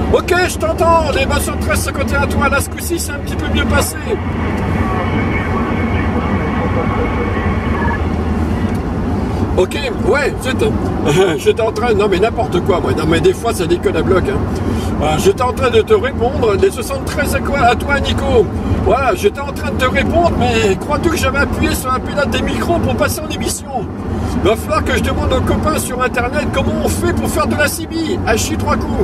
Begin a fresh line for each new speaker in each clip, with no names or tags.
Ok, je t'entends, les 213 ce côté à toi, là ce coup-ci c'est un petit peu mieux passé. Ok, ouais, j'étais en train, non mais n'importe quoi, moi, non mais des fois ça déconne à bloc. J'étais en train de te répondre, les 73 à toi Nico. Voilà, j'étais en train de te répondre, mais crois-tu que j'avais appuyé sur la pédale des micros pour passer en émission? Il va falloir que je demande aux copains sur internet comment on fait pour faire de la CB, à chier 3 coups.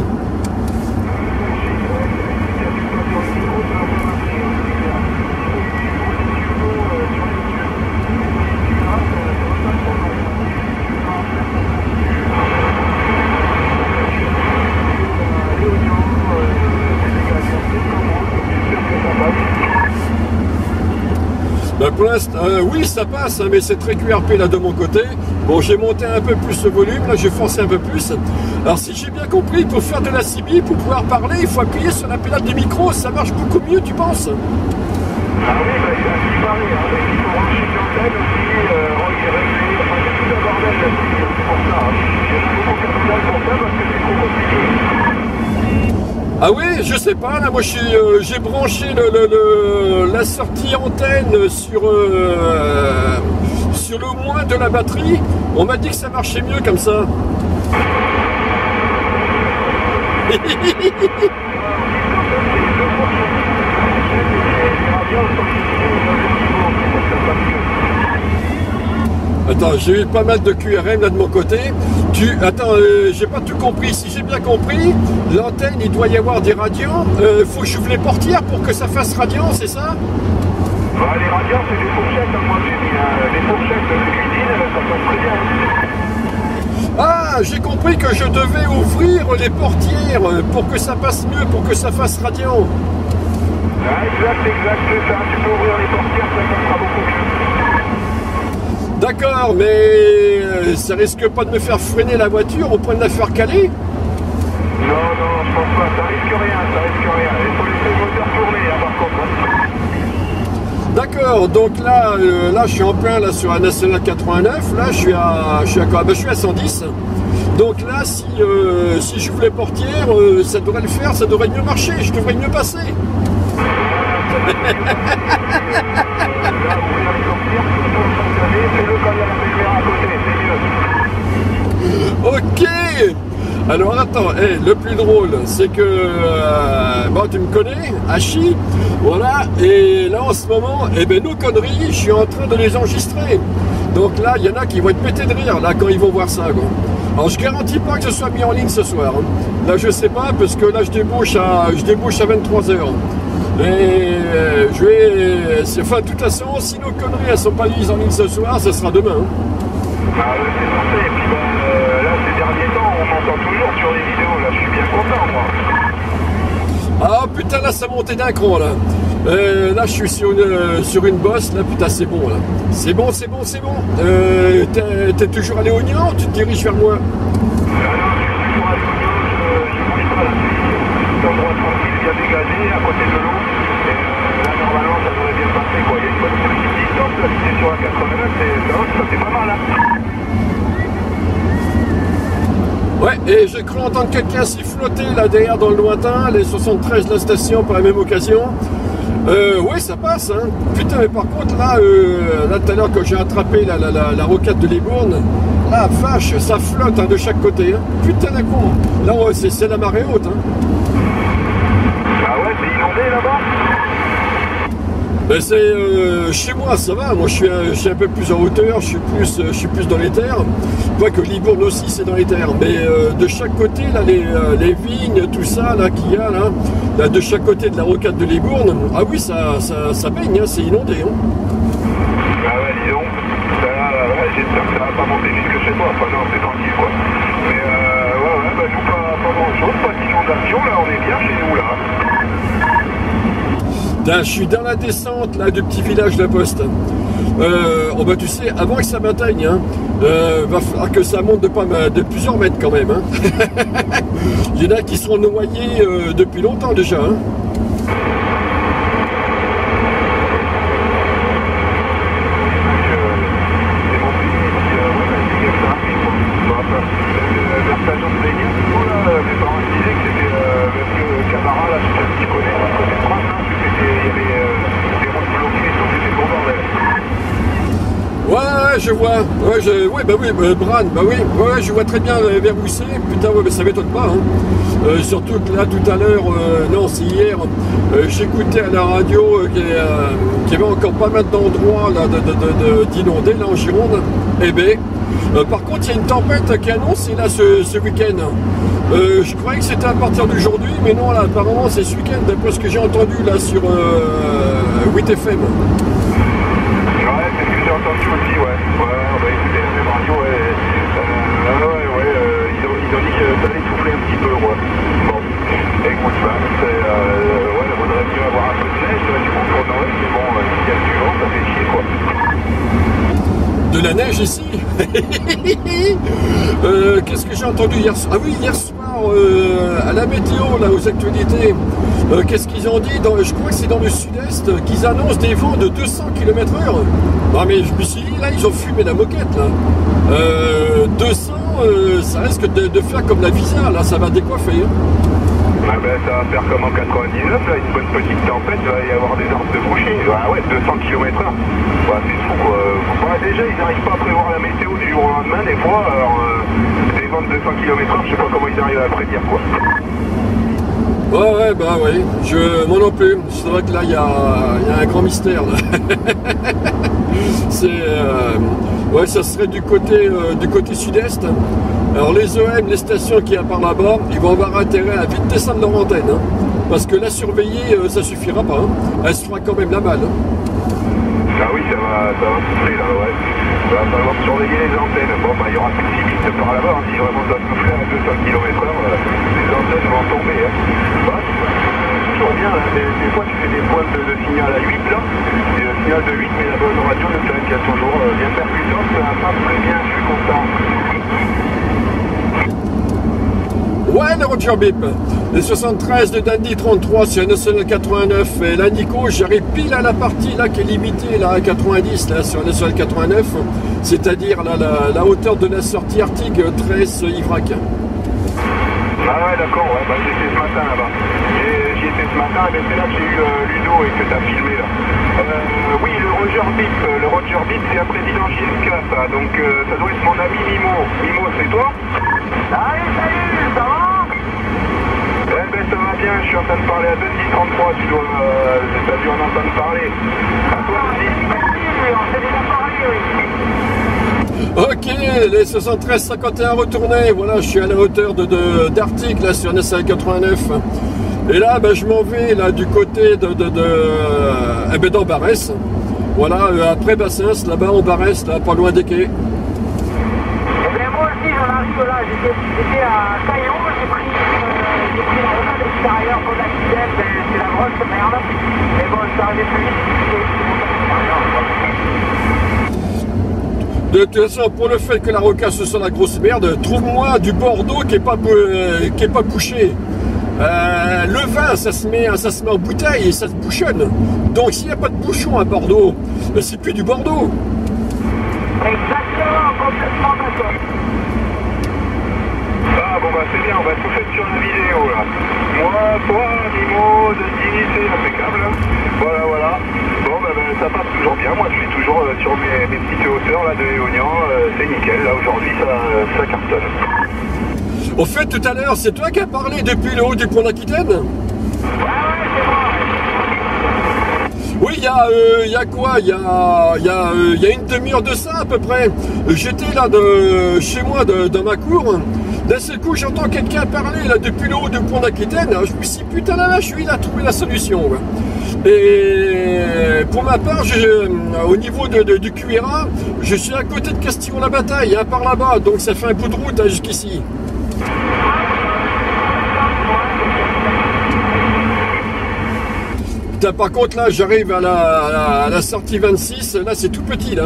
Ben pour l'instant, oui ça passe, hein, mais c'est très QRP là de mon côté. Bon, j'ai monté un peu plus le volume, là j'ai forcé un peu plus. Alors si j'ai bien compris, pour faire de la CB, pour pouvoir parler, il faut appuyer sur la pédale du micro, ça marche beaucoup mieux, tu penses?
Ah oui, bah, il a assez parlé, hein. Il faut brancher une antenne aussi, régler, enfin il y a tout un bordel là-dessus, c'est pour ça. Hein. Il y a beaucoup de capital pour ça parce que c'est trop compliqué.
Ah oui, je sais pas, là moi j'ai branché la sortie antenne sur le moins de la batterie. On m'a dit que ça marchait mieux comme ça. Attends, j'ai eu pas mal de QRM là de mon côté. Attends, j'ai pas tout compris. Si j'ai bien compris, l'antenne, il doit y avoir des radios. Faut que j'ouvre les portières pour que ça fasse radiant, c'est ça?
Bah, les radiants, c'est des fourchettes, hein, moi j'ai mis des fourchettes de cuisine, ça passe très bien.
Ah, j'ai compris que je devais ouvrir les portières pour que ça passe mieux, pour que ça fasse radiant.
Ah, exact, c'est ça. Tu peux ouvrir les portières, ça passera beaucoup mieux.
D'accord, mais ça risque pas de me faire freiner la voiture au point de la faire caler?
Non, je pense pas, ça risque rien. Il faut laisser le moteur tourner, hein, par contre.
D'accord, donc là, je suis en plein là, sur la Nationale 89, là je suis à 110. Donc là, si j'ouvre les portières, ça devrait le faire, ça devrait mieux marcher, je devrais mieux passer. Ok. Alors attends, le plus drôle, c'est que bon, tu me connais, Hachi, voilà, et là en ce moment, nos conneries, je suis en train de les enregistrer. Donc là, il y en a qui vont être pétés de rire là quand ils vont voir ça, quoi. Alors je garantis pas que ce soit mis en ligne ce soir. Hein. Là je sais pas parce que là je débouche à 23h. Et enfin de toute façon, si nos conneries elles sont pas mises en ligne ce soir, ça sera demain. Hein.
Ah ouais, c'est parfait. Et puis là, ces derniers temps, on m'entend toujours sur les vidéos. Là, je suis bien content, moi.
Ah putain, là, ça montait d'un cran, là. Là, je suis sur une bosse, là, putain, c'est bon, là. C'est bon. T'es toujours à Léognan ou tu te diriges vers moi?
Non, je suis toujours à Léognan, je bouge pas, là. C'est un endroit tranquille, bien dégagé, à côté de l'eau. Et là, normalement, ça devrait bien passer, quoi. Il y a une bonne petite distance, là, si t'es sur la 89, ça c'est pas mal, là.
Ouais, et j'ai cru entendre quelqu'un siffloter là derrière dans le lointain, les 73 de la station par la même occasion. Ouais, ça passe, hein. Putain, mais par contre, là tout à l'heure, quand j'ai attrapé la rocade de Libourne, la vache, ça flotte hein, de chaque côté. Hein. Putain, la con. Là, c'est la marée haute. Hein.
Ah ouais, c'est inondé là-bas?
Ben chez moi ça va, moi je suis un peu plus en hauteur, je suis plus dans les terres, quoique Libourne aussi c'est dans les terres, mais de chaque côté là les vignes, tout ça là qu'il y a là, de chaque côté de la rocade de Libourne, ah oui ça baigne, hein, c'est inondé. Hein.
Ah ouais, dis donc, j'espère que ça va pas monter jusque chez toi, enfin non c'est tranquille quoi. Mais bah nous pas grand chose, pas d'inondation, là on est bien chez nous là.
Là, je suis dans la descente là, du petit village de la Poste. Bah, tu sais, avant que ça m'atteigne, hein, va falloir que ça monte de plusieurs mètres quand même. Hein. Il y en a qui sont noyés depuis longtemps déjà. Hein. La station de Vénier, mes parents disaient que c'était je vois. Ouais, bah oui, Bran, bah oui. Ouais, je vois très bien vers où c'est. Putain, ouais, mais ça m'étonne pas. Hein. Surtout que là, tout à l'heure, non, c'est hier, j'écoutais à la radio qu'il y avait encore pas mal d'endroits d'inondés, là, en Gironde. Eh ben, par contre, il y a une tempête qui annonce, là, ce week-end. Je croyais que c'était à partir d'aujourd'hui, mais non, là, apparemment, c'est ce week-end, d'après ce que j'ai entendu, là, sur 8FM.
C'est ce que j'ai entendu aussi, ouais. On va écouter la même radio, ils ont dit que ça allait souffler un petit peu, ouais. Bon, écoute, ouais, on aurait mieux avoir un peu de neige, du coup, pour Noël, mais bon, s'il y a du vent, ça fait chier, quoi.
De la neige ici. Qu'est-ce que j'ai entendu hier soir? Ah oui, hier soir, à la météo, là, aux actualités, qu'est-ce qu'ils ont dit je crois que c'est dans le sud-est, qu'ils annoncent des vents de 200 km/h. Non mais je me suis dit, là, ils ont fumé la moquette, là. 200, ça risque de faire comme la Visa, là, ça va décoiffer. Hein.
Ah ben, ça va faire comme en 99, là, une bonne petite tempête, il va y avoir des arbres de boucher. Ah ouais, 200 km/h. Ouais, c'est fou, quoi. Ouais, déjà, ils n'arrivent pas à prévoir la météo du jour au lendemain, des fois, alors, des vents de 200 km/h, je sais pas comment ils arrivent à prédire, quoi.
Ouais, bah oui, moi non plus. C'est vrai que là, il y a un grand mystère. C'est, ouais, ça serait du côté sud-est. Alors les EM, les stations qu'il y a par là-bas, ils vont avoir intérêt à vite descendre leur antenne. Hein, parce que la surveiller, ça suffira pas. Hein. Elle se fera quand même la balle. Hein.
Ah oui, ça va souffler là, ouais. Il va falloir surveiller les antennes. Bon, bah, il y aura plus de limite par là-bas. Hein. Si vraiment ça souffle à 200 km/h, les antennes vont tomber. Hein. Bah, c'est toujours bien. Hein. Des fois, tu fais des points de signal à 8, là. Et le signal de 8, mais la bonne radio de qui a toujours bien percutante. Ça va très bien, je suis content.
Ouais, le Roger Bip. Les 73 de Dandy 33 sur National 89. Et là, Nico, j'arrive pile à la partie là qui est limitée là, à 90 là, sur National 89. C'est-à-dire la hauteur de la sortie Arctic 13 Ivrac.
Ah ouais, d'accord, ouais, bah, j'y étais ce matin là-bas. J'y étais ce matin, mais c'est là que j'ai eu Ludo et que t'as filmé là. Oui, le Roger Bip, c'est un président JSK, ça. Donc ça doit être mon ami Mimo. Mimo, c'est toi? Salut, ça va? Eh ben ça va bien, je suis en train de parler à 2-10-33, t'as dû en entendre parler. À toi aussi. On s'est déjà parlé, oui.
Ok, les 73-51 retournés, voilà, je suis à la hauteur d'Arctic, là, sur National 89. Et là, ben, je m'en vais, là, du côté d'Ambarès. Voilà, après Bassins, là-bas, en Barès, là, pas loin des quais.
Moi aussi, j'en arrive là, j'étais à Caillon, j'ai pris la route de l'extérieur pour l'accident, c'est la grosse merde. Mais bon, je suis arrivé plus vite.
De toute façon, pour le fait que la Roca ce soit la grosse merde, trouve-moi du Bordeaux qui est pas bouché. Le vin, ça se met en bouteille et ça se bouchonne. Donc s'il n'y a pas de bouchon à Bordeaux, c'est plus du Bordeaux.
Exactement, complètement d'accord. Ah bon bah c'est bien, on va tout faire sur la vidéo là. Moi, toi, Nimo, Denis, c'est impeccable. Voilà. Bon bah ça passe toujours bien, moi je suis toujours sur mes petites hauteurs là de Léognan, c'est nickel, là aujourd'hui ça cartonne.
Au fait, tout à l'heure, c'est toi qui as parlé depuis le haut du pont d'Aquitaine?
Ouais, c'est moi.
Oui, il y a quoi? Il y a une demi-heure de ça à peu près. J'étais là chez moi dans ma cour. D'un seul coup, j'entends quelqu'un parler là depuis le haut du pont d'Aquitaine. Je me suis dit, putain là, il a trouvé la solution. Et pour ma part, au niveau du QRA, je suis à côté de Castillon-la-Bataille, par là-bas. Donc ça fait un bout de route jusqu'ici. Par contre là j'arrive à la sortie 26, là c'est tout petit là.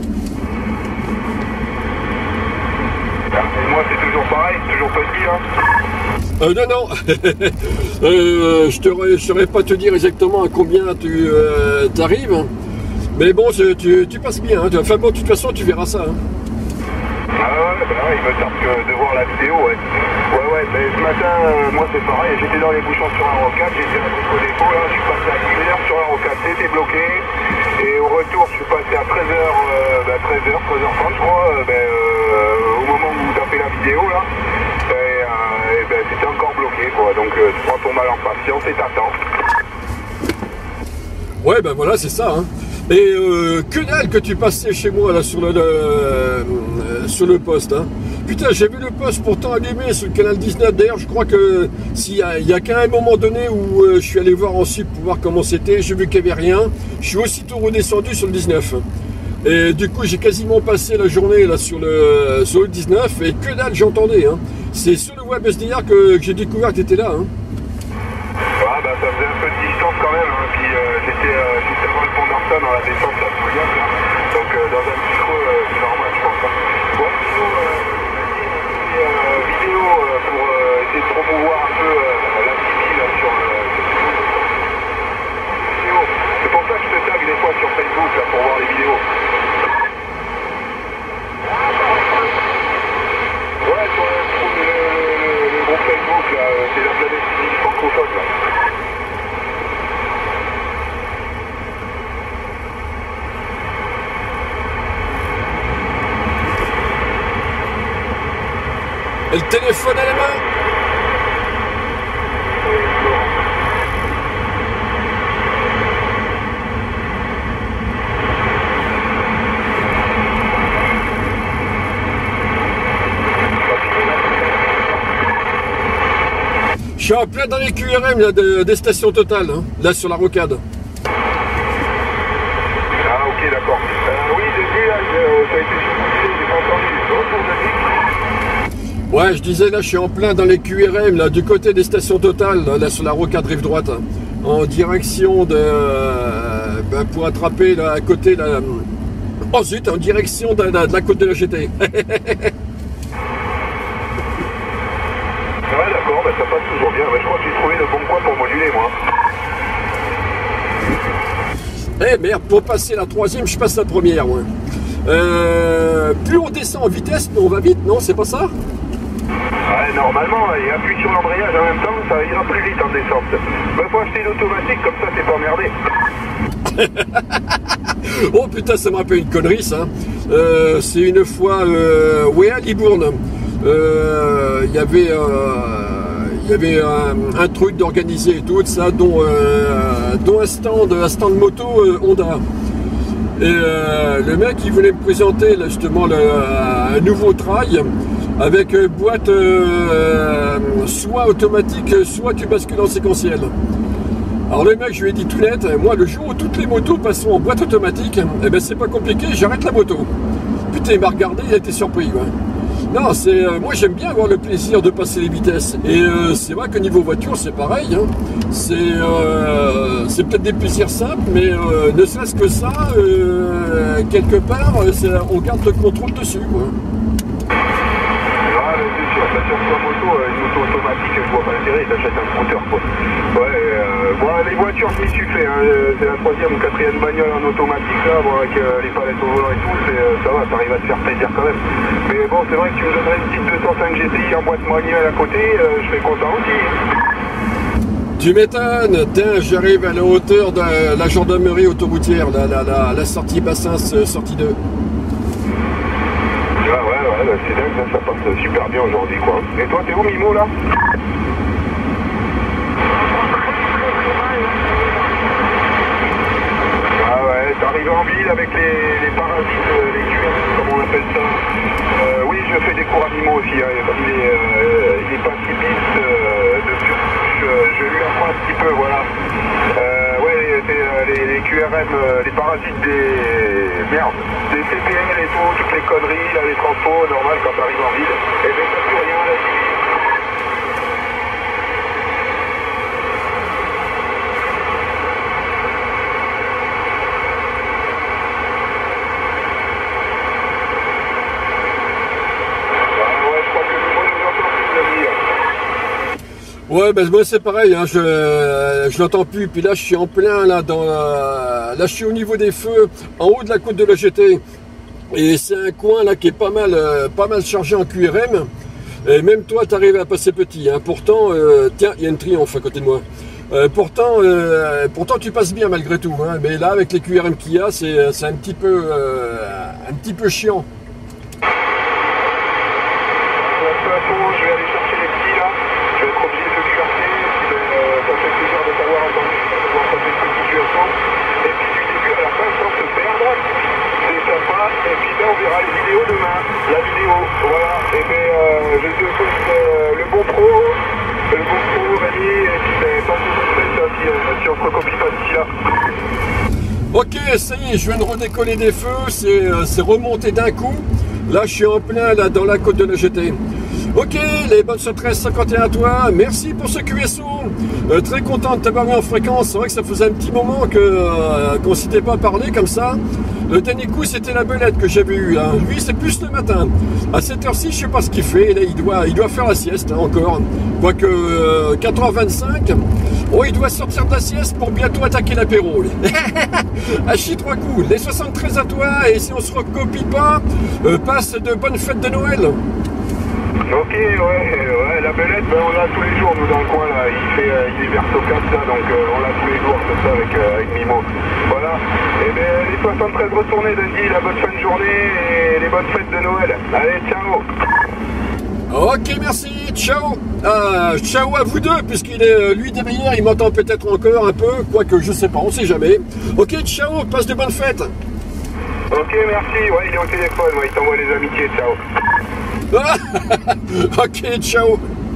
Et moi c'est toujours pareil, toujours petit là.
Non. Je saurais pas te dire exactement à combien tu arrives. Mais bon, tu passes bien. Hein. Enfin bon, de toute façon tu verras ça. Hein.
Ah ouais, bah ouais, il me tarde que de voir la vidéo, ouais. Ouais, mais ce matin, moi c'est pareil, j'étais dans les bouchons sur un rocade, j'étais à Brico Dépôt, là, je suis passé à 1h sur un rocade, c'était bloqué, et au retour, je suis passé à 13h30, je crois, au moment où tu as fait la vidéo, là, c'était encore bloqué, quoi, donc tu prends ton mal en patience et t'attends.
Ouais, ben voilà, c'est ça, hein. Et que dalle que tu passais chez moi là sur le poste, hein. Putain, j'ai vu le poste pourtant allumé sur le canal 19. D'ailleurs, je crois que s'il y a qu'à un moment donné où je suis allé voir ensuite pour voir comment c'était, j'ai vu qu'il n'y avait rien. Je suis aussitôt redescendu sur le 19. Et du coup, j'ai quasiment passé la journée là sur le 19 et que dalle j'entendais, hein. C'est sur le web SDR que j'ai découvert que tu étais là, hein.
Ouais, bah ça faisait un peu de distance quand même, hein. Puis j'étais juste avant le pont d'Arta dans la descente de la Pouliac, là. Donc dans un petit creux, c'est normal, je pense. Bon, sinon, vidéo pour essayer de promouvoir un peu la TV là, sur le vidéo. C'est pour ça que je te tag des fois sur Facebook là, pour voir les vidéos. Ouais, sur le groupe Facebook là, c'est la planète physique francophone là.
Et le téléphone à la main. Je suis en plein dans les QRM là, des stations Total, hein, là sur la rocade.
Ah ok, d'accord. Oui, j'ai vu là, ça a été surcoupé, j'ai pas entendu. Retour de Nick.
Ouais, je disais là, je suis en plein dans les QRM, là, du côté des stations Total, là sur la rocade rive droite, hein, en direction de... pour attraper là, à côté, là, ensuite en direction de la côte de la GT.
Ouais, d'accord, ça passe toujours bien. Je crois que j'ai trouvé le bon coin pour moduler, moi.
Eh merde, pour passer la troisième, je passe la première, ouais. Plus on descend en vitesse, plus on va vite, non? C'est pas ça?
Ouais, normalement, et appuie sur l'embrayage en même temps, ça ira plus vite en descente. Bah, faut acheter l'automatique, comme ça, t'es pas emmerdé.
Oh putain, ça me rappelle une connerie, ça. C'est une fois, à Libourne. Il y avait un truc d'organiser et tout ça, dont un stand moto Honda. Et le mec il voulait me présenter là, justement un nouveau trail avec boîte soit automatique, soit tu bascules en séquentiel. Alors le mec, je lui ai dit tout net, moi le jour où toutes les motos passeront en boîte automatique, eh ben c'est pas compliqué, j'arrête la moto. Putain, il m'a regardé, il a été surpris, ouais. Non, moi j'aime bien avoir le plaisir de passer les vitesses. Et c'est vrai que niveau voiture, c'est pareil, hein. C'est peut-être des plaisirs simples, mais ne serait-ce que ça, quelque part, on garde le contrôle dessus, quoi.
C'est sûr, sur une moto automatique, je vois pas l'intérêt, t'achètes un scooter, quoi. Ouais, les voitures, je m'y suis fait, hein. C'est la troisième ou quatrième bagnole en automatique, là, bon, avec les palettes au volant et tout, ça va, t'arrives à te faire plaisir quand même. Mais bon, c'est vrai que tu me donnerais une petite 205 GTI en boîte manuelle à côté, je serais content aussi.
Tu m'étonnes, tiens, j'arrive à la hauteur de la gendarmerie autoroutière, la sortie Bassins, sortie 2.
Ouais, c'est dingue, ça passe super bien aujourd'hui, quoi. Et toi, t'es où, Mimo, là? Ah ouais, t'es arrivé en ville avec les parasites, les cuirs, comme on appelle ça. Oui, je fais des cours animaux aussi, hein. Comme il est pacifiste, je lui apprends un petit peu, voilà. Les QRM, les parasites des TPL et tout, toutes les conneries, là, les transpos, normal quand t'arrives en ville, et ben t'as plus rien à la TV. Ouais, je crois que le mot nous entend plus le dire.
Ouais, ben moi c'est pareil, hein, je l'entends plus. Puis là, je suis en plein là je suis au niveau des feux, en haut de la côte de la GT. Et c'est un coin là qui est pas mal chargé en QRM. Et même toi, tu arrives à passer petit. Hein. Pourtant, tiens, il y a une Triomphe à côté de moi. Pourtant, tu passes bien malgré tout. Hein. Mais là, avec les QRM qu'il y a, c'est un petit peu chiant.
Je vais aller chercher les petits là, je vais être obligé de cuirter, ça fait plaisir de t'avoir entendu, de voir passer cette situation. Et puis du début à la fin sans se perdre, c'est sympa. Et puis ben, on verra les vidéos demain, la vidéo, voilà. Et ben je te souhaite le bon pro, Rally, et puis ben, passe une bonne fête si on se recopie pas d'ici là.
Ok, ça y est, je viens de redécoller des feux, c'est remonté d'un coup. Là, je suis en plein là, dans la côte de la GT. Ok, les bonnes 1351 à toi. Merci pour ce QSO. Très content de t'avoir mis en fréquence. C'est vrai que ça faisait un petit moment qu'on ne s'était pas parlé comme ça. Le dernier coup, c'était la belette que j'avais eue. Hein. Lui, c'est plus le matin. À cette heure-ci, je sais pas ce qu'il fait. Là, il doit faire la sieste hein, encore. Quoique 4h25. Oh, il doit sortir de la sieste pour bientôt attaquer l'apéro. Hachi 3 coups. Les 73 à toi. Et si on se recopie pas, passe de bonnes fêtes de Noël.
Ok, ouais, la belette, ben, on l'a tous les jours, nous, dans le coin, là. Il est verso 4, là, donc on l'a tous les jours, comme ça, avec Mimo. Voilà. Et bien, les 73 retournés, Dundee, la bonne fin de journée et les bonnes fêtes de Noël. Allez, ciao.
Ok, merci, ciao. Ciao à vous deux, puisqu'il est, lui, des meilleurs, il m'entend peut-être encore un peu, quoique je sais pas, on sait jamais. Ok, ciao, passe de bonnes fêtes.
Ok, merci, ouais, il est au téléphone, ouais, il t'envoie les amitiés, ciao.
Ok, ciao.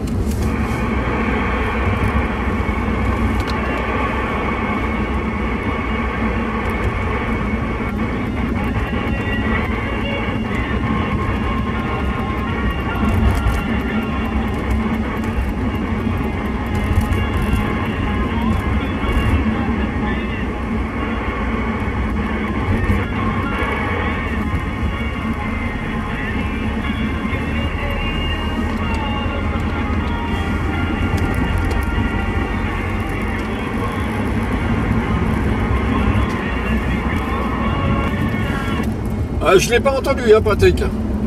Je l'ai pas entendu, hein, Patrick.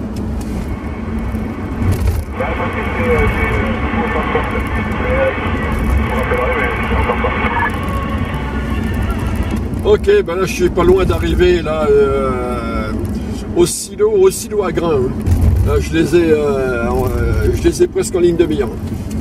Ok, ben là je suis pas loin d'arriver là au silo à grains. Hein. Là, je les ai presque en ligne de mire.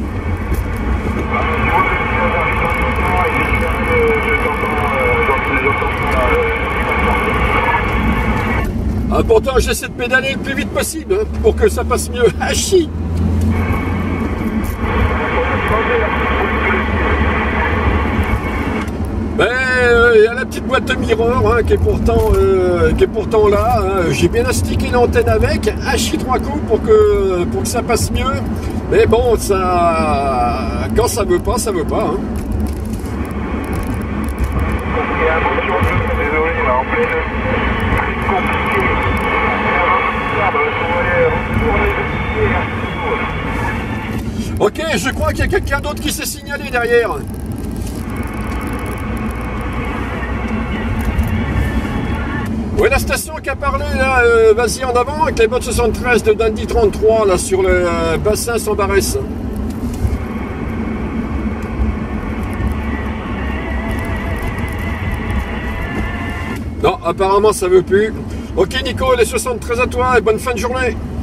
Ah, pourtant j'essaie de pédaler le plus vite possible hein, pour que ça passe mieux. Hachi. Ben, il y a la petite boîte de mirror hein, qui est pourtant là. Hein. J'ai bien astiqué l'antenne avec, hachi 3 coups pour que ça passe mieux. Mais bon, ça, quand ça veut pas, ça veut pas. Hein.
Désolé, là, en pleine compliqué.
Ok, je crois qu'il y a quelqu'un d'autre qui s'est signalé derrière. Ouais, la station qui a parlé, là, vas-y en avant avec les bottes 73 de Dundee 33, là, sur le bassin sans Barès. Non, apparemment ça veut plus. Ok Nico, les 73 à toi et bonne fin de journée.